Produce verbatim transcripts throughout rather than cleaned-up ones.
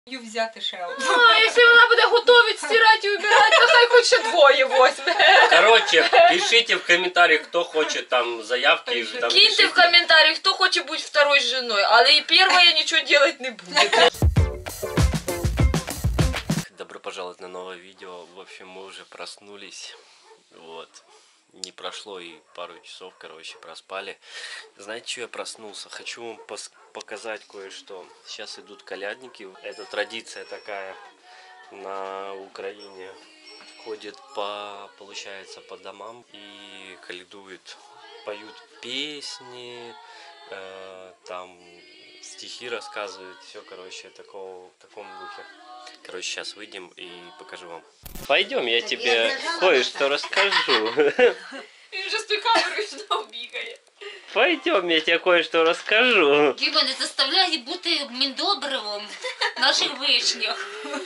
Взяти ще одну. А, якщо вона буде готувати, стирати і убирати, то хай хоч ще двоє возьме. Короче, пишите в комментариях, кто хочет там заявки. Там, Киньте пишите. в комментариях, кто хочет быть второй женой, але и первая ничего делать не будет. Добро пожаловать на новое видео. В общем, мы уже проснулись. Вот. Не прошло и пару часов, короче, проспали. Знаете, что я проснулся? Хочу вам показать кое-что. Сейчас идут колядники. Это традиция такая на Украине. Ходят по, получается, по домам и колядуют. Поют песни, э, там стихи рассказывают. Все, короче, такого, в таком духе. Короче, сейчас выйдем и покажу вам. Пойдем, я тебе кое-что расскажу. Він вже з тою камерою знов бігає. Пойдем, я тебе кое-что расскажу. Діма, не заставляй бути міндобривом в наших вишнях.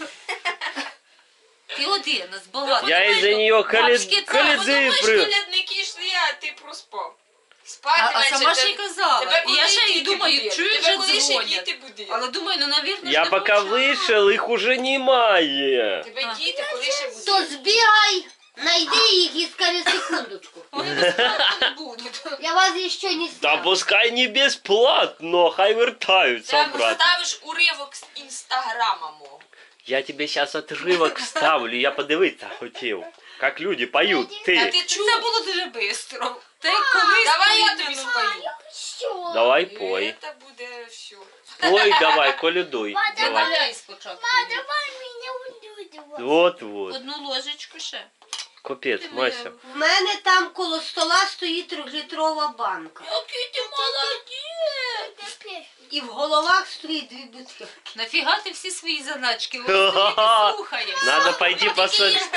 Ти один, з багато. Я из-за нее коляды при... Колядники йшли, а ти проспав. Спати а, а сама ще й казала. І я ще й думаю, чую, вже дзвонять. Але думаю, ну, навірно, я пока вышел, их уже немає. Тебе діти, коли ще будуть. То збігай, найди їх і скажи секундочку. Вони безплатно не будуть. Я вас ще не Да знаю. пускай не бесплатно, хай вертаются Ти обратно. ставиш уривок з інстаграма мого. Я тебе сейчас отрывок вставлю, я подивитися хотів. Как люди поют, Та ты. ти чув? Це було дуже швидко. Ти колись Давай я порівняно. тобі спою. Що? Давай пой. Це буде все. Пой давай, колядуй. Давай. Валяй спочатку. Давай мене улюдувати. Вот вот. Одну ложечку ще. Капець, Мася. В мене там коло стола стоїть трьохлітрова банка. Який ти молодець. І в головах стоїть дві бутилки. Нафіга ти всі свої заначки не слухаєш? Надо пойти посмотреть.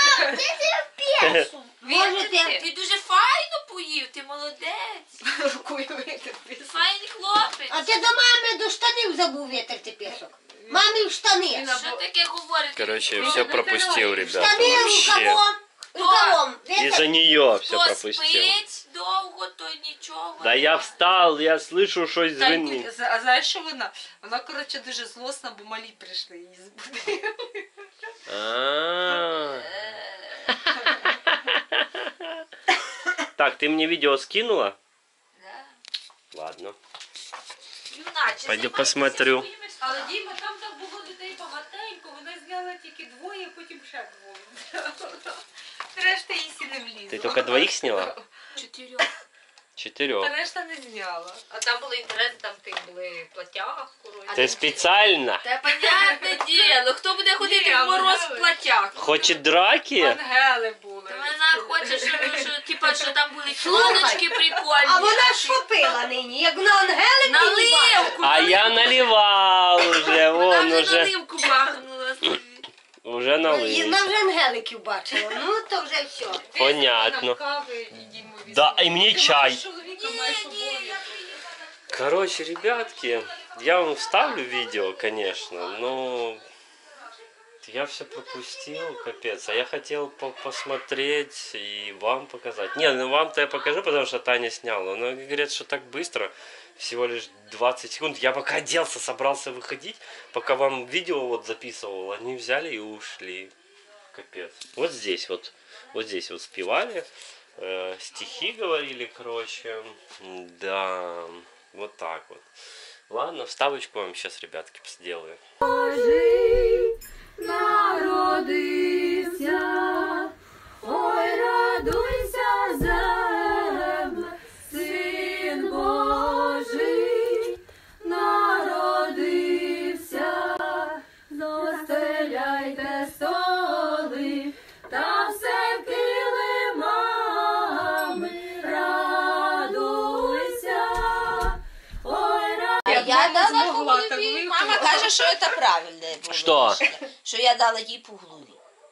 Можете... Ти дуже файно поїв, ти молодець. Рукою витерпи. Файний хлопець. А ти до мами до штанів забув витерти пісок. Мамі в штани. Що таке говорить? Короче, все пропустил, ребята. Штани Вообще. рукавом. Рукавом. Из-за нее все Хто пропустил. спить довго, то нічого. Да я встал, я слышу, что Та ні, звенит. а знаєш, що вона? Вона, коротше, дуже злосна, бо малі прийшли її збудили. А. Так, ты мне видео скинула? Да. Ладно. Юначе, Пойду займайтеся посмотрю. своїми Але Діма, там так було людей багатенько, вона зняла тільки двоє, потім ще двоє. Решта їй сі не влізла. Ты только двоих сняла? чотирьох. Четырех. Решта не зняла. А там були інтереси, там ти були платях, коротше. Ты специально? Та понятне діло, хто буде ходити в мороз в платях? Хочет драки? Ангели були. Та вона хоче, щоб, що, типа, що там були Слухай, фоточки прикольні. А вона що пила нині? Як на ангелики Наливку! А я наливал уже, Вона вон вже уже. наливку бахнула собі. Уже І налил. вона вже ангеликів бачила. Ну, то вже все. Понятно. Нам кави і Діму візьмемо. Да, и мне чай. Чоловіка маєш обов'язок. Короче, ребятки, я вам вставлю видео, конечно, но я все пропустил, капец. А я хотел по посмотреть и вам показать. Не, ну вам-то я покажу, потому что Таня сняла. Но говорят, что так быстро, всего лишь двадцать секунд. Я пока оделся, собрался выходить, пока вам видео вот записывал, они взяли и ушли. Капец. Вот здесь вот, вот здесь вот спевали, э, стихи говорили, короче. Да, вот так вот. Ладно, вставочку вам сейчас, ребятки, сделаю. Народився, ой, радуйся, земле, Син Божий народився, застеляйте столи, та все килимами, радуйся, ой, радуйся. Я дала по змогла, так голові. ви- Мама каже, що це правильне було Що? рішення. Що я дала їй по голові.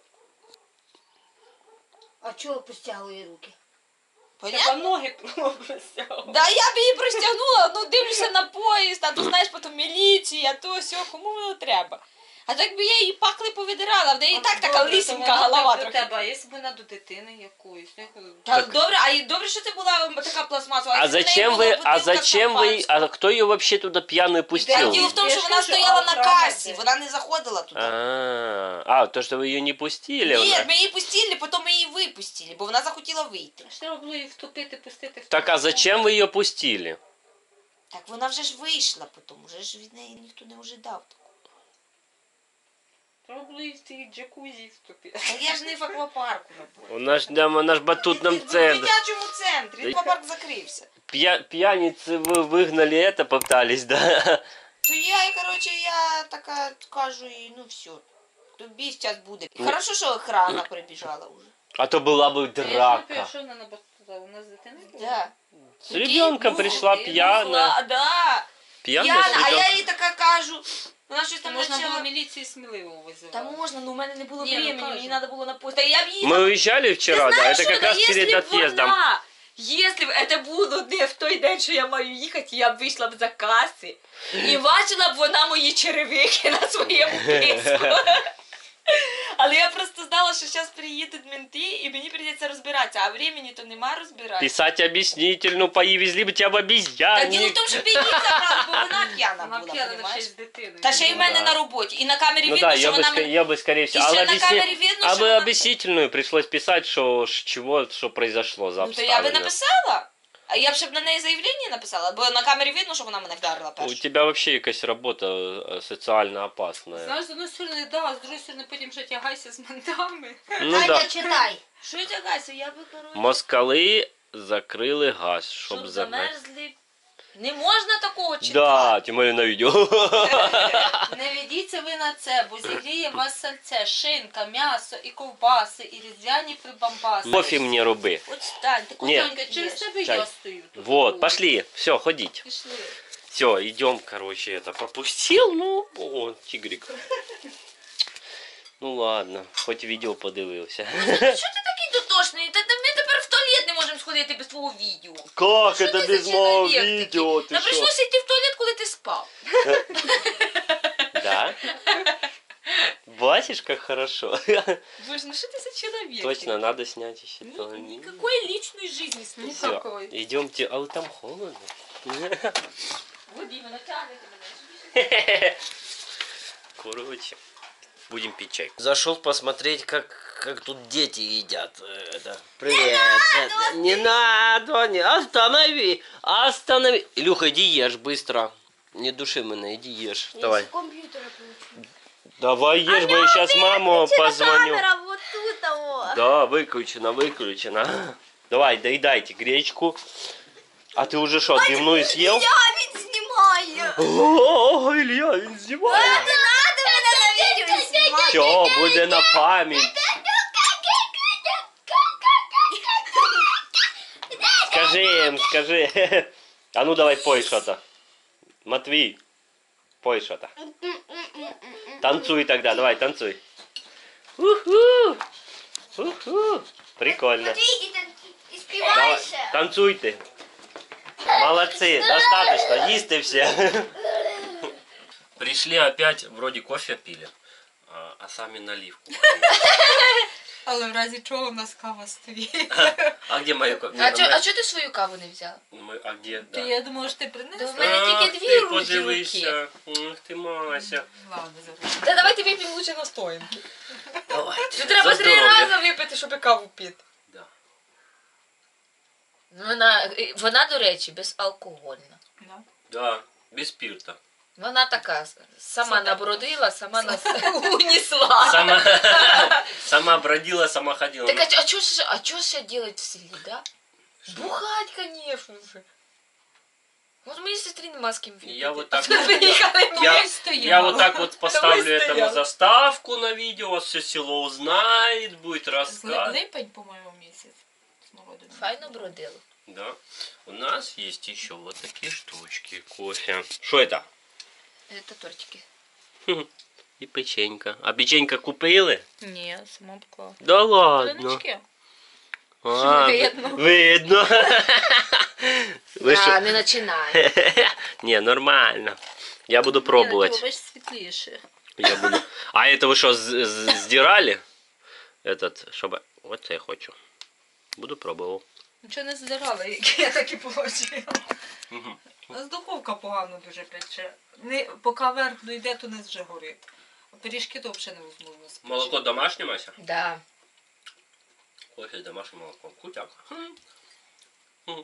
А чого простягує руки? Треба Понятно? ноги простягувати. Да я б її простягнула, ну дивлюся на поїзд, а то знаєш, потім міліція, то все, кому воно треба. А так би я її пакли повидирала, в неї і так така Добре, то лисенька вона голова так до трохи. тебе, а якщо б вона до дитини якоїсь? Як... Та добре, а й добре, що це була така пластмасова. А якщо в неї зачем була вы, а бутилка зачем вы, шампанського? а кто ее вообще туда пьяную Так пустил? діло в тому, Я що ж вона кажу, стояла а на охрана касі, де? вона не заходила туди. А, а, то, что вы ее не пустили? Ні, она? ми її пустили, потім ми її випустили, бо вона захотіла вийти. Ж треба було її втопити, пустити в Так, а телефон. зачем вы ее пустили? Так вона вже ж вийшла потім, вже ж від неї ніхто не ожидав. Треба було її в цій джакузі втопити. Так я ж не в аквапарку набула. У нас, да, у нас батутном В центре. дитячому центрі, аквапарк закрився. Пья- пьяницы вы выгнали это, попытались, да? То я, і, коротше, я така кажу їй, ну все, тобі зараз буде. І хорошо, що охрана прибіжала вже. А то была бы Я ж драка. що вона сказала, у нас дитина була? Да. С ребенком пришла пьяная. П'яна, да. Пьяная с П'яна, а я ребенком. їй така кажу, вона щось Та там можна було почала. міліцію сміливо визивати. Та можна, ну в мене не було Ні, ну, времени, кажу. мені треба було на поїзд. Та я б їхала. Мы уезжали вчера, да, это как раз перед если б отъездом. вона, якщо б це було не в той день, що я маю їхати, я б вийшла б за каси і бачила б вона мої черевики на своєму писку. Але я просто знала, що зараз приїдуть менти і мені прийдеться розбиратися, а времени то нема розбиратися. Писать объяснительную, повезли бы тебя в Та діло в обезьянник. тому, що б її забрали, бо вона п'яна Вона була, п'яна ще понімаєш? з дитиною. Та ще й в мене да. на роботі. І на камері Ну видно, да, що я бы, вона... ска- мене- я бы скорее всего. І А ще на объясни- камері видно, а що бы вона... объяснительную пришлось писать, что ш- чего, что произошло за Ну то я би обставины. написала. А я б ще б на неї заявлення написала, бо на камері видно, що вона мене вдарила У першу. тебя вообще якась работа э, социально опасная. Знаєш, з одної сторони, да, а з другої сторони потім ще тягайся з ментами. Ну Таня, да. читай. Що я тягайся? Я би, коротше, Москали закрили газ, щоб щоб замерз. замерзли. Не можна такого читати. Да, тем более на видео. Не ведіться ви на це, бо зігріє вас сальце, шинка, м'ясо і ковбаси, і різдвяні прибамбаси. Кофе мне руби. От стань, ти Ні. Сонька, через тебе Чай. я стою тут. Вот, пошли. Все, ходить. Пішли. Все, идем, короче, это попустил, ну, о, тигрик. Ну ладно, хоть видео подивився. Що ти такий дотошний? Та та ми тепер в туалет не можемо сходити без твого відео. Как Що это ти без за моего чоловік такий? видео? Ты Та что? прийшлося йти в туалет, коли ти спав. Да? Бачишь, как хорошо? Боже, ну що ти за чоловік? Точно, надо снять еще то. Никакой личной жизни с тобой. Все, Никакой. идемте. А вот там холодно. Вот именно, тянете мене. Короче, будем пить чай. Зашел посмотреть, как, как тут дети едят. Э, Это. Привет. Это- Не надо, не останови, останови. Илюха, иди ешь быстро. Не души меня, иди ешь. Давай. Комп'ютера получу. Давай ешь, бо я сейчас маму позвоню. вот тут того. Да, выключено, выключено. Давай, доедайте гречку. А ты уже что, дневную съел? Я ведь снимаю. О, Илья, він знімає. Не надо мене на відео знімати. Все, буде на пам'ять. Скажи їм, скажи. А ну давай пой що-то. Матвій, пой що-то. Танцуй тогда, давай, танцуй. Уху. Уху. Прикольно. Давай, танцуйте. Молодцы, достаточно, їсти все. Пришли опять, вроде кофе пили, а, а сами наливку. Але в разі чого в нас кава стоїть. А где моя кофе? А чо, а чо ти свою каву не взяла? А где? Ти, Да. я думала, що ти Да в принесла. мене Ах тільки дві ти, руки подивися. Ах ти, Мася. Ладно, забудь. Та давайте вип'ємо лучше настоянки. Давайте. Тут треба За три здоров'я. рази випити, щоб каву пити. Да. Вона, вона, до речі, безалкогольна. Да. Да, без спирта. Вона така, сама Сама. набродила, сама нас унесла. Сама, сама бродила, сама ходила. Так а, а что ж, а чё ж делать в селе, да? Бухать, конечно же. Вот мы сестры нема с кем выпить. Я вот так А тут приехали мы. Я, стояла. я вот так вот поставлю Давай этому стояла. заставку на видео, все село узнает, будет рассказ. Липень, по-моєму, місяць. Знову до Файно бродила. Да. У нас есть еще вот такие штучки, кофе. Что это? Это тортики. И печенька. А печенька купили? Ні, сама поклала. Да ладно. Клиночки. А, Видно. Видно. Ви що? А, не начинай. Не, нормально. Я буду пробовать. Ні, ти робиш світліше. Я буду. А это вы что, з- з- сдирали? Этот, чтобы... Вот це я хочу. Буду пробовал. Нічого не здирала, як я так і получила. Мгм. У нас духовка погано дуже пече. Не, поки верх дойде, то не вже горить. А пиріжки то взагалі невозможно спечь. Молоко домашнее, Мася? Да. Кофе с домашним молоком. Крутяк. Хм. Хм.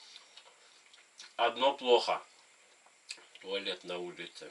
Одно плохо. Туалет на улице.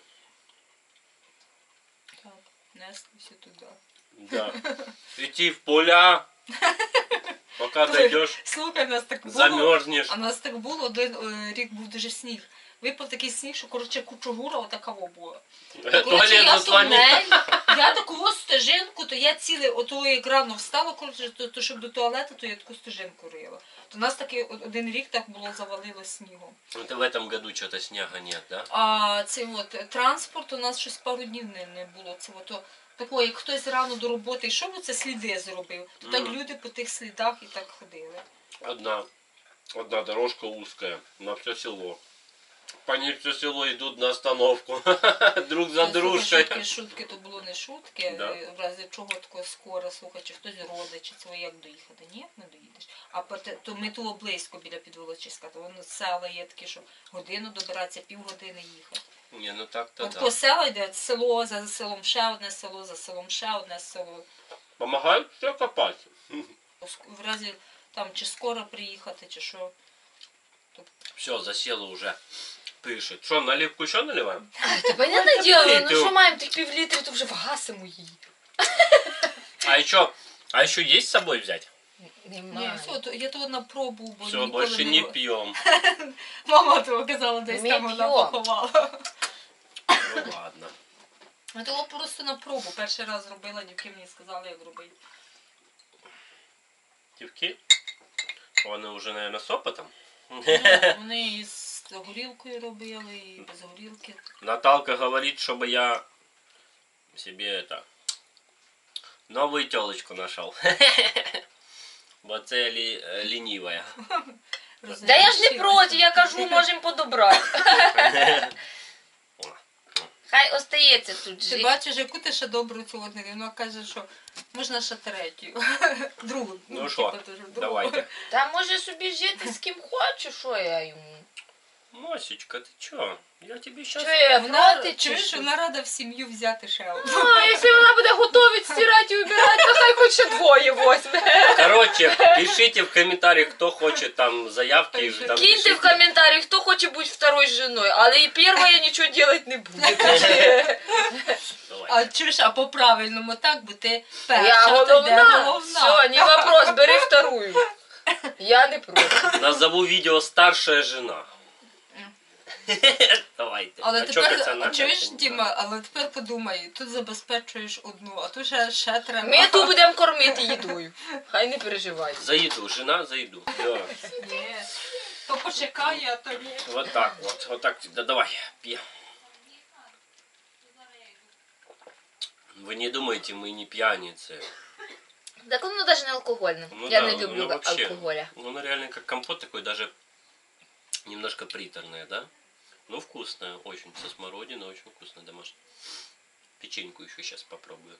Так, неслися туди. Да. Идти в поля, пока дойдешь, Слухай, у нас так було. замерзнешь. А у нас так було, один е, рік був дуже сніг. Випав такий сніг, що, коротше, кучугура отакого була. Коротше, Туалет я заслонил. тунель, я таку стежинку, то я ціле отого екрану встала, коротше, то, то щоб до туалету, то я таку стежинку рила. То у нас такий о- один рік так було завалило снігом. Это в этом году что-то снега нет, да? А цей от транспорт у нас щось пару днів не, не було. Це от, о, такого, як хтось рано до роботи йшов, це сліди зробив. То так Мгм. люди по тих слідах і так ходили. Одна, одна дорожка узкая на все село. По ней все село идут на остановку. Друг за Слухай, дружкой. Шутки, шутки, то було не шутки, Да. е, в разі чого тако скоро, слухай, чи хтось родить, чи це як доїхати. Ні, не доїдеш. А по те- то ми того близько біля Підволочиська, то воно села є такі, що годину добиратися, півгодини їхати. Не, ну так-то От да. по села йде село, за селом ще одне село, за селом ще одне село. Помогают все копать. В разі там чи скоро приїхати, чи що. Все, засело уже. Пишет. Что, наливку еще наливаем? Та понятне діло, ну що маємо тих пів літри, то вже вгасимо її. А еще, а еще есть с собой взять? Ні, все, то, я то на пробу, бо Все, ніколи больше не... не ро- пьем. Мама того казала, десь Ми там вона п'ємо. поховала. Ну ладно. Я того просто на пробу. Перший раз робила, дівки мені сказали, як робити. Кивки? Вони уже, наверное, с опытом. Ну, вони і з горілкою робили, і без горілки. Наталка говорит, чтобы я себе это новую телочку нашел. Вот це лі, лінівая. Да я ж не проти, я кажу, можемо подобрати. Хай остається тут Ти жити. бачиш, яку ти ще добру цю одне. Вона каже, що можна ще третю. Другу. Ну що, типу, теж другу. давайте. Та може собі жити з ким хоче, що я йому. Мосечка, ты чё? Я тебе сейчас... Що я Вона, проти, чи чуєш, що? вона рада в сім'ю взяти ще одну. Ну, якщо вона буде готувати, стирати і убирати, то хай хоч ще двоє возьме. Короче, пишите в комментариях, кто хочет там заявки. Там, Киньте пишите. в коментарі, хто хоче бути второй женою, але і перша нічого робити не буде. Давай. А чуєш, а по правильному так, бо ти перша, Я то йде головна. головна. Все, не вопрос, бери вторую. Я не проти. Назову видео «Старшая жена». Давайте. Але а чё тепер, персонажа? чуєш, Я не Діма, але тепер подумай, тут забезпечуєш одну, а тут ще, ще треба. Ми тут будемо кормити їдою. Хай не переживай. знаю. За еду, жена за еду. Да. Ні. То почекає, а то ні. Вот так вот. Вот так. Да давай, пьем. Вы не думайте, мы не пьяницы. Так воно навіть не алкогольне. Ну Я да, не ну люблю вообще. алкоголя. Ну, оно реально как компот такой, даже немножко приторное, да? Ну, вкусное, очень. Со смородиной, очень вкусное, домашнее. Печеньку еще сейчас попробую.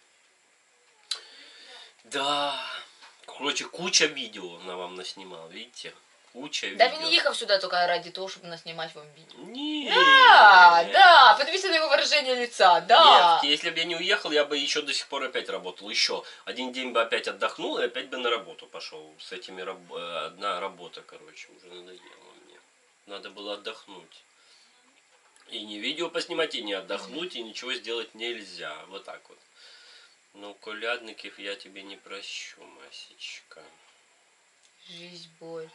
Да. Короче, куча видео она вам наснимала, видите? Куча Да видео. він їхав сюди тільки ради того, щоб наснімати вам відео. Не. Да, да, подивіться на його выражение лица, да. Нет, если бы я не уехал, я бы еще до сих пор опять работал. Еще один день бы опять отдохнул и опять бы на работу пошел. С этими раб- э, одна работа, короче, уже надоела мне. Надо было отдохнуть. И не видео поснимать, и не отдохнуть, и ничего сделать нельзя. Вот так вот. Ну, колядников я тебе не прощу, Масечка. Жизнь, боль.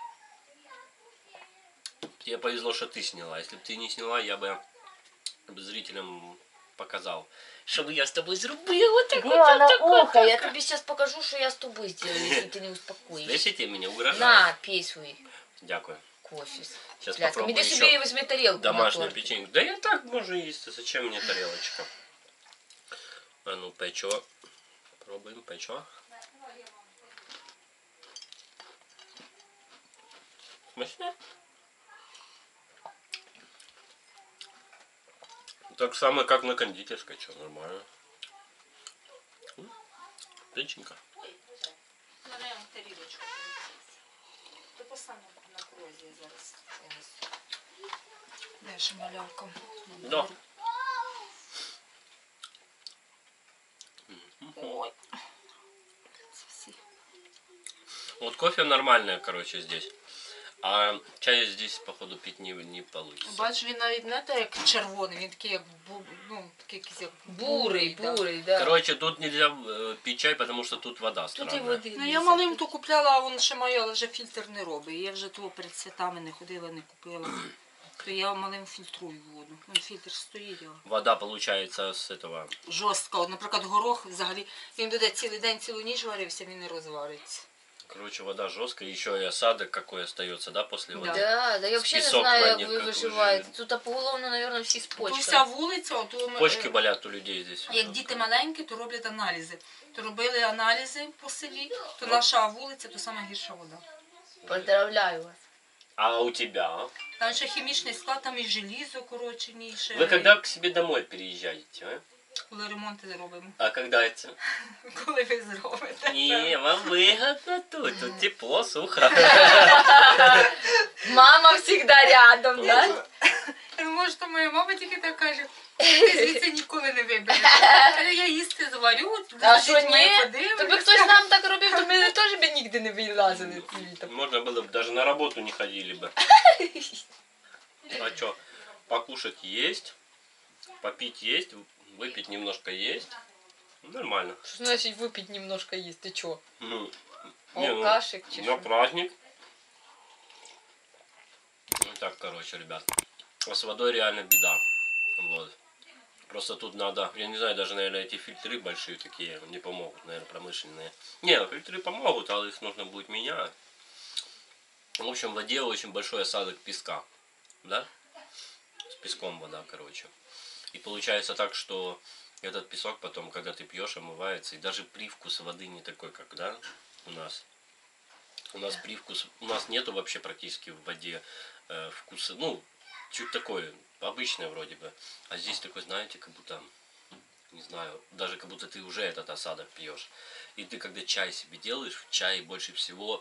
Тебе повезло, что ты сняла. Если бы ты не сняла, я бы зрителям показал. Что я с тобой зробила? Так вот, Діана, так вот, ухо, я так. тобі зараз покажу, що я з тобою зроблю, якщо ти не успокоїшся. Слышите, меня угрожают. На, пей свій Дякую. кофе. Сейчас Пляцком. попробую Іди еще собі і візьми тарілку. на домашнюю тортик. печеньку. Да я так можно есть. Зачем мне тарелочка? А ну, печо. Пробуем печо. Смачно? Так само, как на кондитерской, что нормально. Печенька. Мене тарілочку. То посаме на крозі зараз. Де ж малявка? Да. Ой. Вот кофе нормальное, короче, здесь. А чай здесь, походу, пить не, не получится. Бач, він навіть не так, як червоний, він такий, як, бу, ну, такий якийсь, як Бурий, да. бурий, да. Короче, тут нельзя э, пить чай, потому что тут вода Тут і странная. води. Ну, я малим то купляла, а він ще моя, але вже фільтр не робить. Я вже того перед святами не ходила, не купила. То я малим фільтрую воду. Він фільтр стоїть, а Вода получается с этого. жорстка. От, наприклад, горох взагалі, він буде цілий день, цілу ніч варився, він не розвариться. Короче, вода жесткая, еще и осадок какой остается, да, после воды? Да. Да, да я взагалі не Пісок знаю, на як них, ви як виживаєте. уже. Тут поголовно, мабуть, всі з То вся почками. вулиця, от, у м- Почки е, болят у людей здесь. як діти маленькі, то роблять аналізи. То робили аналізи по селі, то наша вулиця, то сама гірша вода. Поздравляю вас. А у тебя? Там ще хімічний склад, там і желізо, коротше, ніше. Вы когда к себе домой переезжаете, а? Коли ремонти робимо. А когда это? Коли ви зробите. Не, вам выгодно тут, тут тепло, сухо. Мама завжди рядом, да? Може, то моя мама тільки так каже, ти звідси ніколи не вибереш. Каже, я їсти зварю, А з що дітьми ні? подивлюся. Тобі хтось нам так робив, то ми теж би ніде не вилазили літом. Можно было бы, даже на работу не ходили бы. А что, покушать есть, попить есть, выпить немножко есть. Нормально. Що значить випити немножко їсти? Ти чого? Ну, не, ну, Алкашик чи на що? праздник. Ну так, короче, ребят. А с водой реально беда. Вот. Просто тут надо, я не знаю, даже, наверное, эти фильтры большие такие не помогут, наверное, промышленные. Не, фильтры помогут, а их нужно будет менять. В общем, в воде очень большой осадок песка. Да? С песком вода, короче. И получается так, что этот песок потом, когда ты пьешь, омывается. И даже привкус воды не такой, как, да, у нас. У нас привкус, у нас нету вообще практически в воде э, вкуса, ну, чуть такое, обычное вроде бы. А здесь такой, знаете, как будто, не знаю, даже как будто ты уже этот осадок пьешь. И ты когда чай себе делаешь, в чае больше всего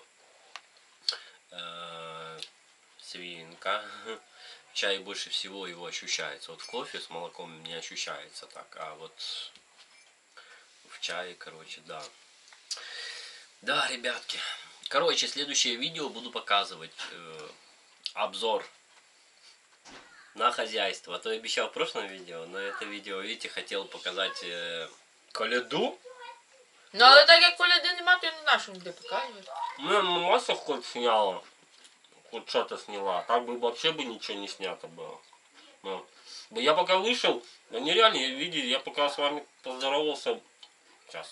э, свинка. В чае больше всего его ощущается. Вот в кофе с молоком не ощущается так, а вот в чае, короче, да. Да, ребятки. Короче, следующее видео буду показывать э, обзор на хозяйство. А то я обещал в прошлом видео, но это видео, видите, хотел показать э, коляду. Ну, але так як коляди нема, то я не знаю, що ніде показуєш. Ну, масса хоть сняла, хоть что-то сняла. Так бы вообще бы ничего не снято было. Ну, я пока вышел, они реально, видели, я пока с вами поздоровался. Сейчас.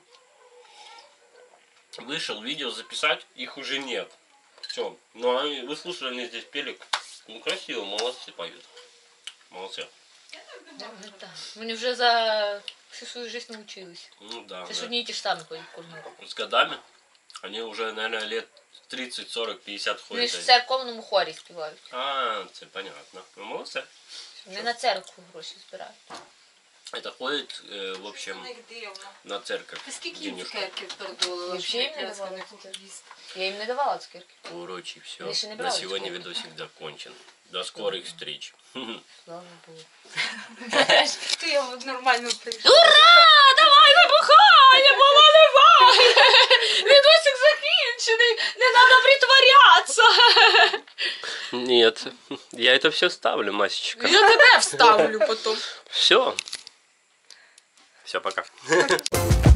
Вышел видео записать, их уже нет. Все. Ну, они, вы слушали, они здесь пели. Ну, красиво, молодцы поют. Молодцы. Вони вже за всю свою життя навчились. Ну да. Це да. ж одні і ті ж самі ходять кожного року. С годами они уже, наверное, лет тридцать, сорок, пятьдесят Вони ходят. ж в церковному хорі співають. А, это понятно. Ну, молодцы. Вони на церкву гроші збирають. Это ходит, э, в общем, них дивно. на церковь. Ти скільки їм денежку. цукерків передолила? Я взагалі їм не давала цукерки. Я їм не давала цукерки. Короче, все. Я еще не На брала сегодня сколько. видосик закончен. До скорых встреч. Слава Богу. Ти я нормально прийшла. Ура! Давай вибухаємо, наливай! Відосик закінчений, не треба притворятися. Нет, я это все ставлю, Масечка. Я тебе вставлю потім. Все. Все, пока.